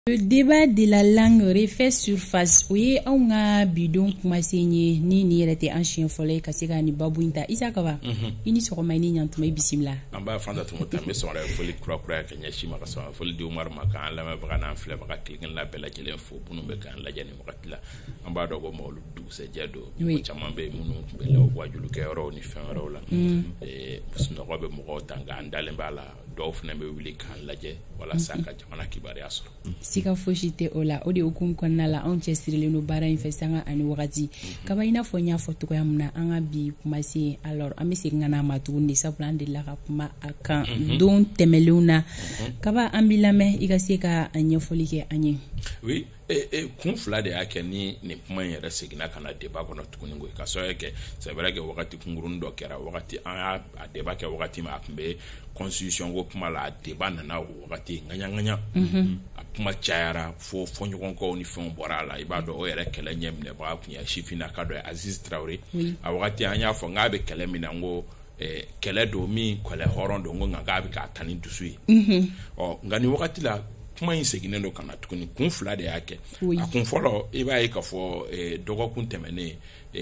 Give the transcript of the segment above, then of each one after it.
Le débat de la langue refait surface. Oui, on a bidon kuma senye ni yɛrɛ tɛ an siɲɛ fɔlɔ ye ka se ka ni babu in ta Isa Kaba. I ni sɔgɔma i ni ɲantuma i bisimila. An b'a fanda tumu ta me sɔgɔma foli kura ka ɲɛsin ma ka sɔgɔma foli di Umar ma kan lamɛnbaga n'an filɛbaga kelen la bɛɛ lajɛlen fo minnu bɛ k'an lajɛ ni wagati la. An b'a dɔn ko Mawulu dugusɛjɛ don. Mɔgɔ caman bɛ minnu tun bɛ la wajulu kɛyɔrɔw ni fɛn wɛrɛw la. Sunɔgɔ bɛ mɔgɔw ta nka an dalen b'a la dɔw fana bɛ wuli k'an lajɛ walasa ka jamana kibaruya sɔrɔ. Sika fosi tɛ o la o de hukumu kɔnɔna la anw cɛsirilen don baara in fɛ sanga ani wagati kaba i n'a fɔ n y'a fɔ cogoya min na an ka bi kuma se alors an bɛ segin ka na ma tuguni de sabula an delila ka kuma a kan don tɛmɛlenw na kaba an b'i lamɛn i ka se ka ɲɛfɔli kɛ an ye. Oui, kun fila de y'a kɛ ni nin kuma in yɛrɛ seginna ka na débat kɔnɔ tuguni koyi ka sababu kɛ c'est vrai que wagati kunkurunin dɔ kɛra wagati an y'a débat kɛ wagati min a tun bɛ constitution ko kuma la a débat nana o wagati ŋaɲaŋaɲa a kuma cayara fo fɔɲɔgɔnkɔw ni fɛnw bɔra a la i b'a dɔn o yɛrɛ kɛlɛ ɲɛ minɛbaga tun ye sifinnaka dɔ ye Aziz Traoré a wagati an y'a fɔ n k'a bɛ kɛlɛ min na n ko kɛlɛ don min kɛlɛ hɔrɔn don n ko nka k'a bɛ k'a ta ni dusu ye nka nin wagati la kuma in seginnen don ka na tuguni kun fila de y'a kɛ a kun fɔlɔ i b'a ye k'a fɔ dɔgɔkun tɛmɛnen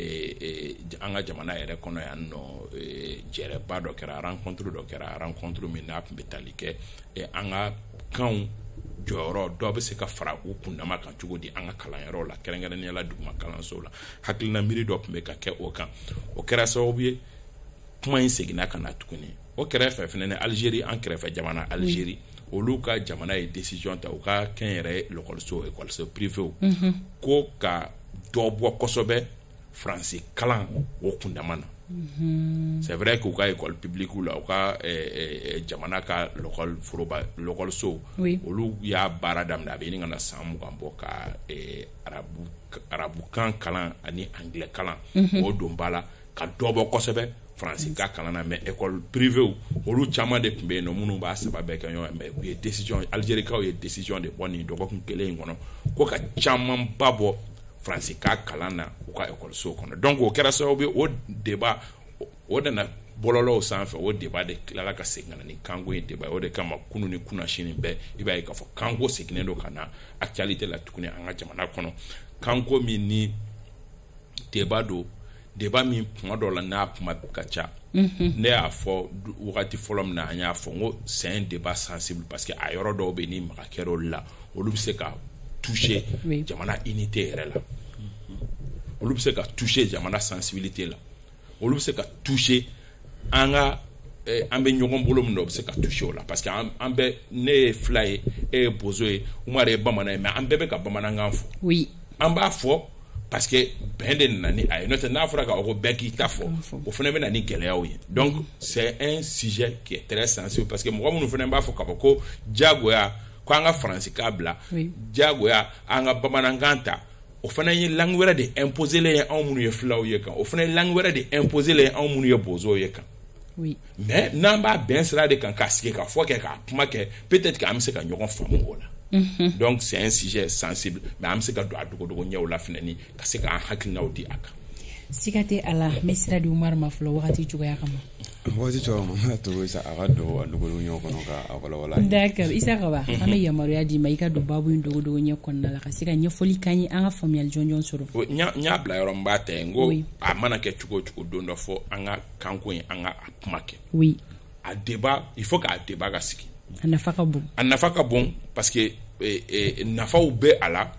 an ka jamana yɛrɛ kɔnɔ yan nɔ jɛrɛba dɔ kɛra rencontre min n'a tun bɛ tali kɛ an ka kanw jɔyɔrɔ dɔw bɛ se ka fara u kundama kan cogo di an ka kalanyɔrɔ la kɛrɛnkɛrɛnnenya la duguma kalanso la hakilina miiri dɔ tun bɛ ka kɛ o kan o kɛra sababu ye kuma in seginna ka na tuguni o kɛrɛfɛ fɛnɛ ni Algérie an kɛrɛfɛ jamana Algérie olu ka jamana ye décision ta u ka kɛn yɛrɛ école privé ko ka dɔ bɔ kosɛbɛ français kalan o kundama na c'est vrai k'u ka école publique la u ka jamana ka l'école so olu y'a baara daminɛ a bɛ ɲini ka na san 20 bɔ ka arabukan kalan ani anglais kalan o don ba la ka dɔ bɔ kosɛbɛ français ka kalan na mais école privée olu caman de tun bɛ yen nɔ minnu b'a saba bɛɛ kɛ ɲɔgɔn mais u ye décision Algérikaw ye décision de bɔ nin dɔgɔkun kelen in kɔnɔ ko ka caman ba bɔ français ka kalan na u ka école so kɔnɔ donc o kɛra sababu ye o débat o nana bɔlɔlɔw sanfɛ o débat de tilala ka segin ka na ni kanko in débat o de kama kunu ni kunnasini bɛɛ i b'a ye k'a fɔ kanko seginnen don ka na actualité la tuguni an ka jamana kɔnɔ kanko min ni débat don débat min kuma dɔ la n'a kuma ka ca ne y'a fɔ wagati fɔlɔ min na an y'a fɔ n ko c'est un débat sensible parce que a yɔrɔ dɔw bɛ ni maga kɛra olu la olu bɛ se ka toucher jamana unité yɛrɛ la olu bɛ se ka toucher jamana sensibilité la olu bɛ se ka toucher an ka an bɛ ɲɔgɔn bolo min na o bɛ se ka toucher o la parce que an bɛ ne ye fila ye e ye bozo ye Umar ye bamanan ye mais an bɛɛ bɛ ka bamanankan fɔ an b'a fɔ parce que bɛn de nana ni a ye n'o tɛ n'a fɔra k'a fɔ ko bɛɛ k'i ta fɔ o fana bɛ na ni gɛlɛyaw ye donc c'est un sujet qui est très sensible parce que mɔgɔ minnu fana b'a fɔ k'a fɔ ko diyagoya ko an ka faransi kan bila diyagoya an ka bamanankan ta o fana ye langue wɛrɛ de imposer len ye anw minnu ye filaw ye kan o fana ye langue wɛrɛ de imposer len ye anw minnu ye bozow ye kan mais n'an b'a bɛn sira de kan k'a sigi ka fɔ kɛ k'a kuma kɛ peut-être que an bɛ se ka ɲɔgɔn faamu o la donc c'est un sujet sensible mais an bɛ se ka don a dogodogo ɲɛw la fɛnɛ ni ka se k'an hakilinaw di a kan siga tɛ a la n bɛ sira di Umar ma fɔlɔ wagati cogoya kama wagati cogoya ma to Isa a ka don a dogodogo ɲɛw kɔnɔ ka walawala d'accord Isa Kaba an bɛ yamaruya d'i ma i ka don babu in dogodogo ɲɛ kɔnɔna la ka se ka ɲɛfɔli k'an ye an ka faamuyali jɔnjɔn sɔrɔ n y'a bila yɔrɔ min b'a ta n ko a mana kɛ cogo o cogo don dɔ fɔ an ka kanko in an ka a kuma kɛ a débat il faut k'a débat ka sigi a nafa ka bon parce que nafaw bɛ a la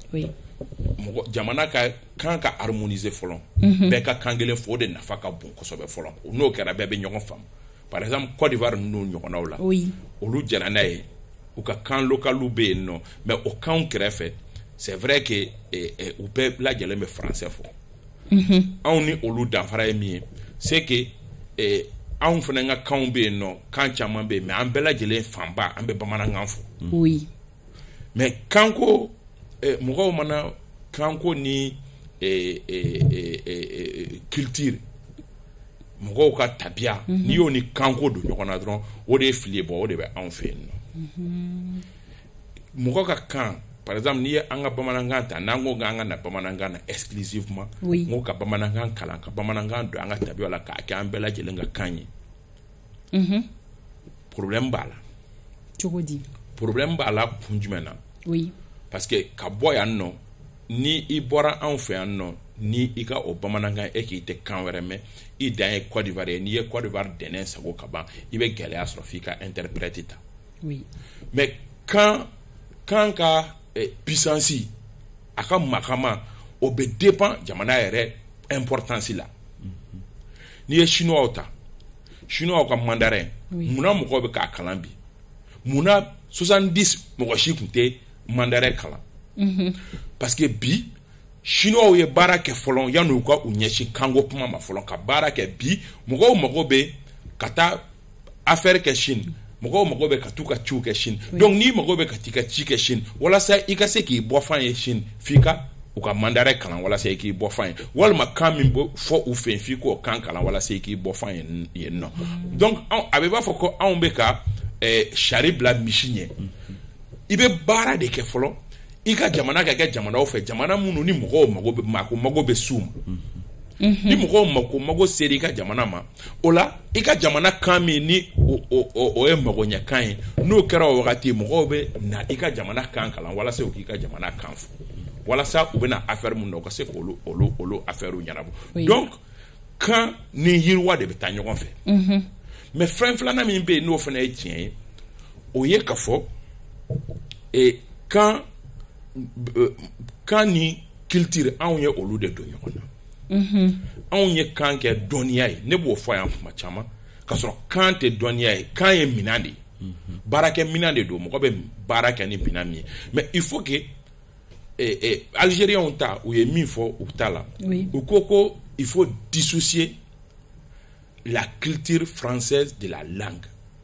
jamana ka kan ka harmoniser fɔlɔ bɛɛ ka kan kelen fɔ o de nafa ka bon kosɛbɛ fɔlɔ n'o kɛra bɛɛ bɛ ɲɔgɔn faamu par exemple Côte d'Ivoire n'o ɲɔgɔnnaw la olu jɛra n'a ye u ka kan localiw bɛ yen nɔ mais o kanw kɛrɛfɛ c'est vrai que u bɛɛ lajɛlen bɛ français fɔ anw ni olu danfara ye min ye c'est que anw fana ka kanw bɛ yen nɔ kan caman bɛ yen mais an bɛɛ lajɛlen fanba an bɛ bamanankan fɔ mais kanko mɔgɔw mana kanko ni culture mɔgɔw ka tabiya n'i y'o ni kanko don ɲɔgɔn na dɔrɔn o de ye fili bɔ o de bɛ anw fɛ yen nɔ mɔgɔ ka kan par exemple n'i ye an ka bamanankan ta n'an ko k'an ka na bamanankan na exclusivement n ko ka bamanankan kalan ka bamanankan don an ka tabiya la k'a kɛ an bɛɛ lajɛlen ka kan ye problème b'a la cogo di problème b'a la kun jumɛn na parce que ka bɔ yan nɔ ni i bɔra anw fɛ yan nɔ ni i ka o bamanankan e k'i tɛ kan wɛrɛ mɛn i dan ye Côte d'Ivoire ye n'i ye Côte d'Ivoire dɛnɛn sago ka ban i bɛ gɛlɛya sɔrɔ f'i ka interprète ta oui. mais kan ka puissance a ka makama o bɛ dépend jamana yɛrɛ importance la n'i ye chinois ta chinois ka mandarin munna mɔgɔw bɛ k'a kalan bi munna 70 mɔgɔ si tun tɛ mandarin kalan parce que bi chinois ye baara kɛ fɔlɔ yan'u ka u ɲɛsin kanko kuma ma fɔlɔ ka baara kɛ bi mɔgɔw mago bɛ ka taa affaire kɛ Chine mɔgɔw mago bɛ ka t'u ka ciw kɛ Chine donc n'i mago bɛ ka t'i ka ci kɛ Chine walasa i ka se k'i bɔ fan ye Chine f'i ka u ka mandarin kalan walasa i k'i bɔ fan ye walima kan min bɔ fɔ u fɛ yen f'i k'o kan kalan walasa i k'i bɔ fan ye yen nɔ donc a bɛ b'a fɔ ko anw bɛ ka sari bila misi ɲɛ i bɛ baara de kɛ fɔlɔ i ka jamana ka kɛ jamanaw fɛ jamana minnu ni mɔgɔw mago bɛ s'u ma ni mɔgɔw mago sera i ka jamana ma o la i ka jamana kan min ni o ye magoɲɛ kan ye n'o kɛra o wagati mɔgɔw bɛ na i ka jamana kan kalan walasa u k'i ka jamana kan fɔ walasa u bɛna affaire mun na u ka se k'olu affaire ɲɛnabɔ donc kan ni yiriwa de bɛ taa ɲɔgɔn fɛ mais fɛn filanan min bɛ yen n'o fana ye tiɲɛ ye o ye ka fɔ kan ni culture anw ye olu de don ɲɔgɔn na anw ye kan kɛ dɔnniya ye ne b'o fɔ yan kuma caman ka sɔrɔ kan tɛ dɔnniya ye kan ye minɛn de ye baarakɛ minɛn de don mɔgɔ bɛ baara kɛ ni minɛn min ye mais il faut que Algériens ta u ye min fɔ u ta la u ko il faut dissocier la culture française de la langue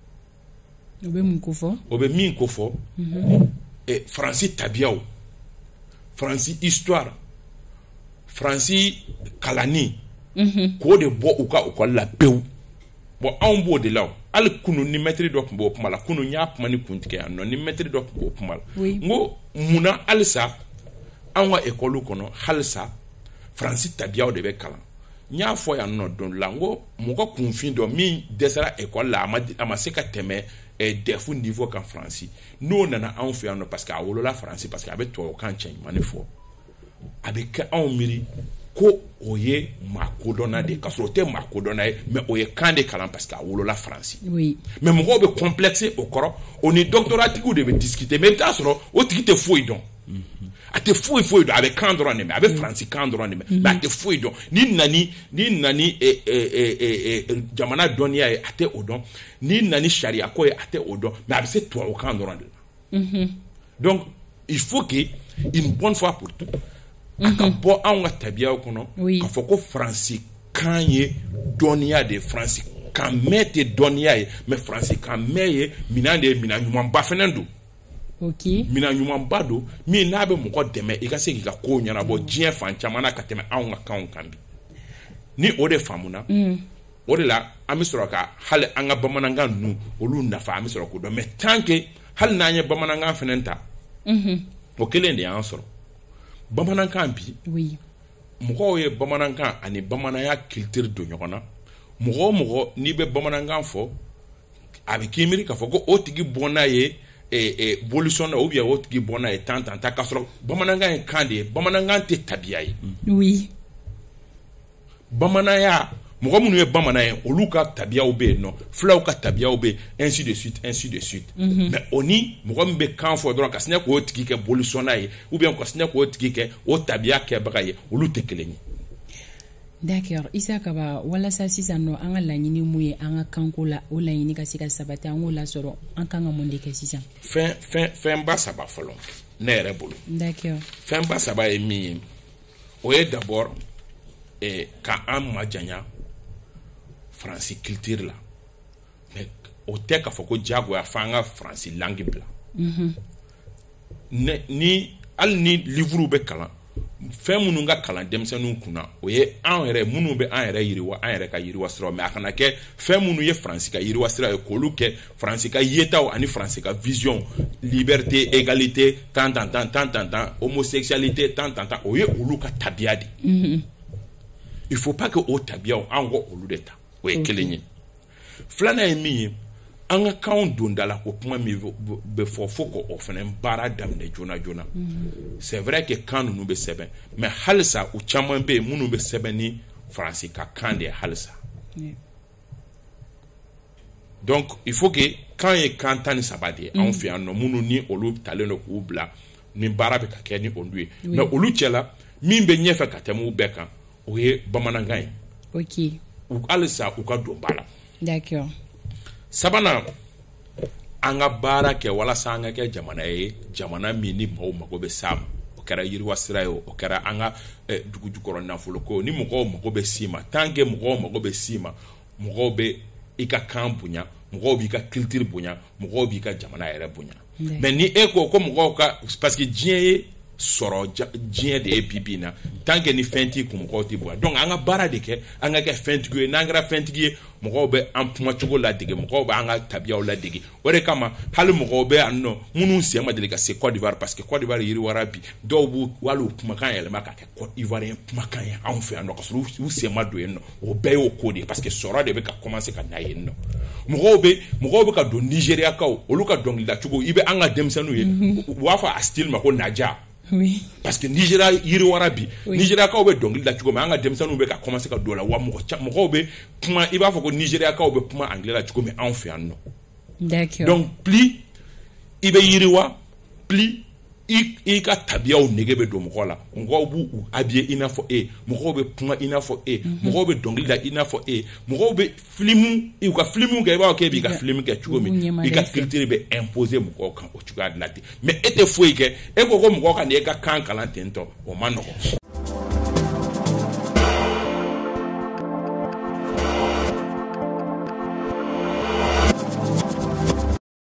o bɛ min ko fɔ Fransi tabiyaw Fransi histoire Fransi kalani k'o de bɔ u ka la pewu bon anw b'o de la hali kunu ni maître dɔ tun b'o kuma la kunu n y'a kuma ni kuntigi yan nɔ ni maître dɔ tun b'o kuma la n ko munna halisa anw ka école kɔnɔ halisa Fransi tabiyaw de bɛ kalan n y'a fɔ yan nɔ don la n ko mɔgɔ kunfin dɔ min dɛsɛra école la a ma se ka tɛmɛ defu niveau kan Fransi n'o nana anw fɛ yan nɔ parce que a wolola Fransi parce que a bɛ tubabukan cɛɲuman fɔ a bɛ kɛ anw miiri ko o ye maa kodɔnna de ka sɔrɔ o tɛ maa kodɔnna ye mais o ye kan de kalan parce que a wolola Fransi mais mɔgɔw bɛ complexer o kɔrɔ o ni doctorat tigiw de bɛ discuter mais i bɛ taa sɔrɔ o tigi tɛ foyi dɔn a tɛ foyi dɔn a bɛ kan dɔrɔn de mɛn a bɛ Fransi kan dɔrɔn de mɛn mais a tɛ foyi dɔn ni nani jamana dɔnniya ye a tɛ o dɔn ni nani sariya ko ye a tɛ o dɔn mais a bɛ se tubabukan dɔrɔn de la donc il faut que une bonne fois pour tout a ka bɔ anw ka tabiyaw kɔnɔ k'a fɔ ko Fransi kan ye dɔnniya de ye Fransi kan mɛn tɛ dɔnniya ye mais Fransi kan mɛn ye minɛn de ye minɛn ɲumanba fana don minɛn ɲumanba don min n'a bɛ mɔgɔ dɛmɛ i ka se k'i ka kow ɲɛnabɔ diɲɛ fan caman na ka tɛmɛ anw ka kanw kan bi ni o de faamuna o de la an bɛ sɔrɔ ka hali an ka bamanankan ninnu olu nafa an bɛ sɔrɔ k'o dɔn mais tant que hali n'an ye bamanankan fana ta o kelen de y'an sɔrɔ bamanankan bi mɔgɔw ye bamanankan ani bamananya culture don ɲɔgɔn na mɔgɔ n'i bɛ bamanankan fɔ a bɛ k'i miiri k'a fɔ ko o tigi bɔnna ye bolution na ou bien o tigi bɔnna ye tan k'a sɔrɔ bamanankan ye kan de ye bamanankan tɛ tabiya ye bamananya mɔgɔ minnu ye bamanan ye olu ka tabiyaw bɛ yen nɔ fulaw ka tabiyaw bɛ yen ainsi de suite mais o ni mɔgɔ min bɛ kan fɔ dɔrɔn ka sinɛ k'o tigi kɛ bolusɔnna ye ou bien ka sinɛ k'o tigi kɛ o tabiya kɛbaga ye olu tɛ kelen ye. D'accord, Issa Kaba walasa sisan nɔ an ka laɲini mun ye an ka kanko la o laɲini ka se ka sabati an k'o lasɔrɔ an kan ka mun de kɛ sisan. Fɛnba saba fɔlɔ ne yɛrɛ bolo. D'accord. Fɛnba saba ye min ye o ye d'abord ka an majanya Fransi culture la mais o tɛ k'a fɔ ko diyagoya f'an ka Fransi langue bila ni hali ni livre bɛ kalan fɛn minnu ka kalan denmisɛnninw kunna o ye an yɛrɛ minnu bɛ an yɛrɛ yiriwa an yɛrɛ ka yiriwa siraw mais a kana kɛ fɛn minnu ye Fransi ka yiriwa sira ye k'olu kɛ Fransi ka yetaw ani Fransi ka vision liberté égalité tant homosexualité tant o ye olu ka tabiya de il faut pas que o tabiyaw an ko olu de ta o ye kelen ye filanan ye min ye an ka kan don da la ko kuma min bɛ fɔ fo ko o fana baara daminɛ joona joona c'est vrai que kan ninnu bɛ sɛbɛn mais halisa u caman bɛ yen minnu bɛ sɛbɛn ni faransi ka kan de ye halisa donc il faut que kan ye kan 13 de ye anw fɛ yan nɔ minnu ni olu talen don k'u bila ni baara bɛ ka kɛ ni olu ye mais olu cɛla min bɛ ɲɛfɛ ka tɛmɛ u bɛɛ kan o ye bamanankan ye ok halisa u ka don ba la d'accord sabanan an ka baara kɛ walasa an ka kɛ jamana ye jamana min ni mɔgɔw mago bɛ s'a ma o kɛra yiriwa sira ye o kɛra an ka dugu jukɔrɔ nafolo ko ni mɔgɔw mago bɛ s'i ma tant que mɔgɔw mago bɛ s'i ma mɔgɔw bɛ i ka kan bonya mɔgɔw b'i ka culture bonya mɔgɔw b'i ka jamana yɛrɛ bonya mais ni e ko mɔgɔw ka parce que diɲɛ ye sɔrɔ diɲɛ de ye bibi na tant que ni fɛn t'i kun mɔgɔw t'i bonya donc an ka baara de kɛ an ka kɛ fɛntigi ye n'an kɛra fɛntigi ye mɔgɔw bɛ an kuma cogo ladege mɔgɔw bɛ an ka tabiyaw ladege o de kama hali mɔgɔw bɛ yan nɔ minnu sen ma deli ka se Côte d'Ivoire parce que Côte d'Ivoire yiriwara bi dɔw b'u wali u kumakan yɛlɛma ka kɛ Côte d'Ivoirien kumakan ye anw fɛ yan nɔ ka sɔrɔ u sen ma don yen nɔ o bɛɛ y'o ko de ye parce que sɔrɔ de bɛ ka commencer ka na yen nɔ mɔgɔw bɛ ka don Nigériakaw olu ka dɔnkilida cogo i bɛ an ka denmisɛnninw ye u b'a fɔ a style ma ko naja oui parce que Nigeria yiriwara bi Nigériakaw bɛ dɔnkili da cogo min an ka denmisɛnninw bɛ ka commencer ka don la wa mɔgɔw bɛ kuma i b'a fɔ ko Nigériakaw bɛ kuma anglais la cogo min anw fɛ yan nɔ d'accord donc plus i bɛ yiriwa plus i ka tabiyaw nege bɛ don mɔgɔw la mɔgɔw b'u habiller i n'a fɔ e mɔgɔw bɛ kuma i n'a fɔ e mɔgɔw bɛ dɔnkili da i n'a fɔ e mɔgɔw bɛ film u ka film kɛ i b'a fɔ k'e b'i ka film kɛ cogo min i ka culture bɛ imposer mɔgɔw kan o cogoya de la ten mais e tɛ foyi kɛ e ko mɔgɔw ka n'e ka kan kalan ten tɔ o ma nɔgɔn